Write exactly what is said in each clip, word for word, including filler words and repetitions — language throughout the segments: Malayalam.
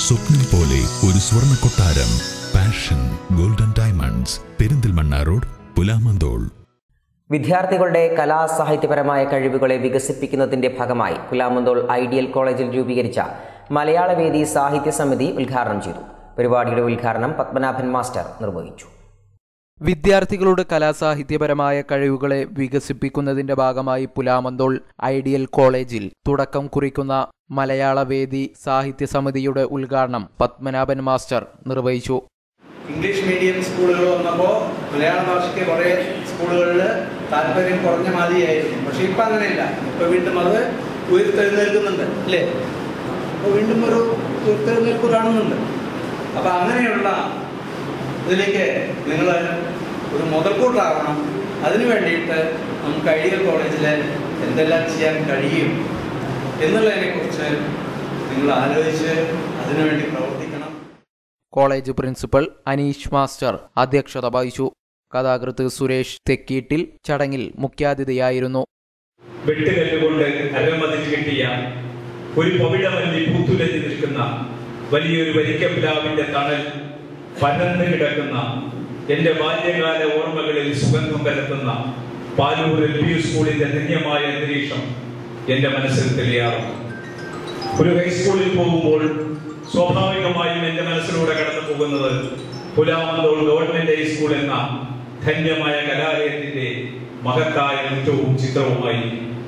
സ്വപ്നം പോലെ ഒരു സ്വർണ്ണ കൊട്ടാരം. Passion golden diamonds, Perinthalmanna road, Pulamanthole. വിദ്യാർത്ഥികളുടെ കലാസാഹിത്യപരമായ കഴിവുകളെ വികസിപ്പിക്കുന്നതിന്റെ ഭാഗമായി പുലാമന്തോൾ ഐഡിയൽ കോളേജിൽ രൂപീകരിച്ച മലയാളവേദി സാഹിത്യ സമിതി ഉദ്ഘാടനം ചെയ്തു. പരിപാടിയുടെ ഉദ്ഘാടനം പത്മനാഭൻ മാസ്റ്റർ നിർവഹിച്ചു. വിദ്യാർത്ഥികളുടെ കലാസാഹിത്യപരമായ കഴിവുകളെ വികസിപ്പിക്കുന്നതിന്റെ ഭാഗമായി പുലാമന്തോൾ ഐഡിയൽ കോളേജിൽ തുടക്കം കുറിക്കുന്ന മലയാളവേദി സാഹിത്യ സമിതിയുടെ ഉദ്ഘാടനം പത്മനാഭൻ മാസ്റ്റർ നിർവഹിച്ചു. ഇംഗ്ലീഷ് മീഡിയം സ്കൂളുകൾ വന്നപ്പോൾ മലയാള ഭാഷയ്ക്ക് കുറേ സ്കൂളുകളിൽ താല്പര്യം കുറഞ്ഞ മാതിരിയായിരുന്നു. പക്ഷെ ഇപ്പം അങ്ങനെയില്ല. ഇപ്പോൾ വീണ്ടും അത് ഉയർത്തെഴുന്നേൽക്കുന്നുണ്ട് അല്ലേ? അപ്പോൾ വീണ്ടും ഒരു ഉയർത്തെഴുന്നേൽപ്പ് കാണുന്നുണ്ട്. അപ്പം അങ്ങനെയുള്ള ഇതിലേക്ക് നിങ്ങൾ ഒരു മുതൽക്കൂട്ടാവണം. അതിനു വേണ്ടിയിട്ട് നമുക്ക് ഐഡിയൽ കോളേജിൽ എന്തെല്ലാം ചെയ്യാൻ കഴിയും എന്നുള്ളതിനെക്കുറിച്ച് നിങ്ങൾ ആലോചിച്ച് അതിനുവേണ്ടി പ്രവർത്തിക്കണം. കോളേജ് പ്രിൻസിപ്പൽ അനീഷ് മാസ്റ്റർ അധ്യക്ഷത വഹിച്ചു. കഥാകൃത്ത് സുരേഷ് തെക്കീട്ടിൽ ചടങ്ങിൽ മുഖ്യാതിഥിയായിരുന്നു. വെട്ടുകല്ലുകൊണ്ട് അരമതിൽ കിട്ടിയ ഒരു പവിഴമല്ലി പൂത്തുലഞ്ഞു നിൽക്കുന്ന വലിയൊരു വരിക്കപ്ലാവിന്റെ തണൽ പരന്നു കിടക്കുന്ന എന്റെ ബാല്യകാല ഓർമ്മകളിൽ സുഗന്ധം പരത്തുന്ന പാലൂർ എൽ പി സ്കൂളിന്റെ ധന്യമായ അന്തരീക്ഷം എന്റെ മനസ്സിൽ തെളിയാറുണ്ട്. ഒരു ഹൈസ്കൂളിൽ പോകുമ്പോൾ സ്വാഭാവികമായും എന്റെ മനസ്സിലൂടെ കടന്നു പോകുന്നത് പുലാമന്തോൾ ഗവൺമെന്റ് ഹൈസ്കൂൾ എന്ന ധന്യമായ കലാലയത്തിന്റെ മഹത്തായ നൃത്തവും ചിത്രവുമായി.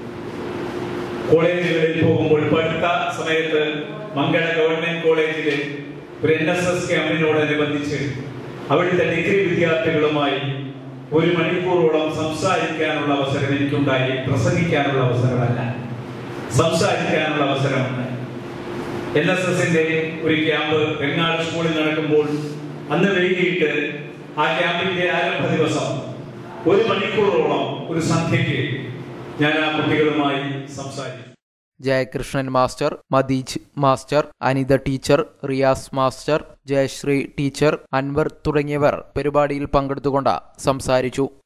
കോളേജുകളിൽ പോകുമ്പോൾ പഠിത്ത സമയത്ത് മംഗള ഗവൺമെന്റ് കോളേജിലെ ഒരു എൻ എസ് എസ് ക്യാമ്പിനോടനുബന്ധിച്ച് അവിടുത്തെ ഡിഗ്രി വിദ്യാർത്ഥികളുമായി ഒരു മണിക്കൂറോളം സംസാരിക്കാനുള്ള അവസരം എനിക്കുണ്ടായി. പ്രസംഗിക്കാനുള്ള അവസരമല്ല, സംസാരിക്കാനുള്ള അവസരമുണ്ടായി. എൻ എസ് എസിന്റെ ഒരു ക്യാമ്പ് വെങ്ങാട് സ്കൂളിൽ നടക്കുമ്പോൾ അന്ന് വൈകിട്ട് ആ ക്യാമ്പിന്റെ ആരംഭ ദിവസം ഒരു മണിക്കൂറോളം ഒരു സന്ധ്യയ്ക്ക് ഞാൻ ആ കുട്ടികളുമായി സംസാരിച്ചു. Jayakrishnan master, Madeej master, Anitha teacher, Riyas master, Jayasree teacher, Anwar തുടങ്ങിയവർ പരിപാടിയിൽ പങ്കെടുത്തുകൊണ്ട് സംസാരിച്ചു.